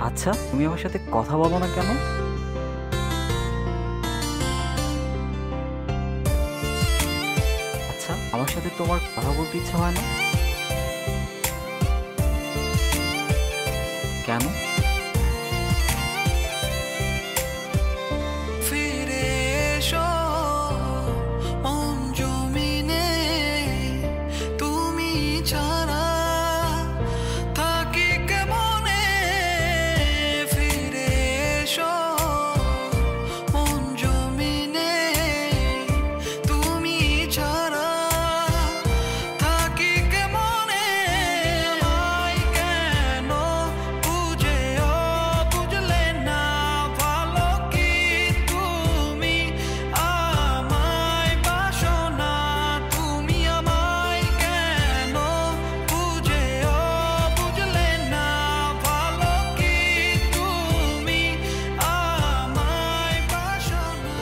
আচ্ছা, তুমি আমার সাথে কথা বলো না কেন? আচ্ছা, আমার সাথে তোমার কথা বলতে ইচ্ছা হয় না কেন? ফিরে এসো মন জমিনে, তুমি ছাড়া থাকি কেমনে। ফিরে এসো মন জমিনে, তুমি ছাড়া থাকি কেমনে। আমায় কেন বুঝেও বুঝলে না, ভালো কি তুমি আমায় বাসো না। তুমি আমায় কেন বুঝেও বুঝলে না, ভালো কি তুমি আমায় বাসো না।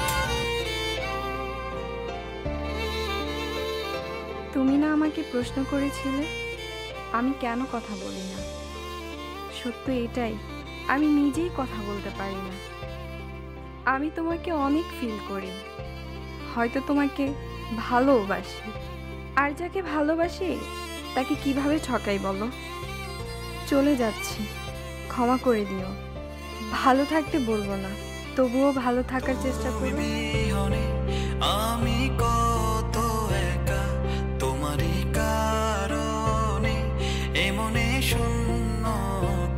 তুমি না আমাকে প্রশ্ন করেছিলে আমি কেন কথা বলি না। সত্য এটাই, আমি নিজেই কথা বলতে পারি না। আমি তোমাকে অনেক ফিল করি, হয়তো তোমাকে ভালোবাসি। আর যাকে ভালোবাসি তাকে কিভাবে ঠকাই বলো। চলে যাচ্ছি, ক্ষমা করে দিও। ভালো থাকতে বলবো না, তবুও ভালো থাকার চেষ্টা তুমি করবো। বিহনে আমি কত একা, তোমারই কারণে এমনে শূন্য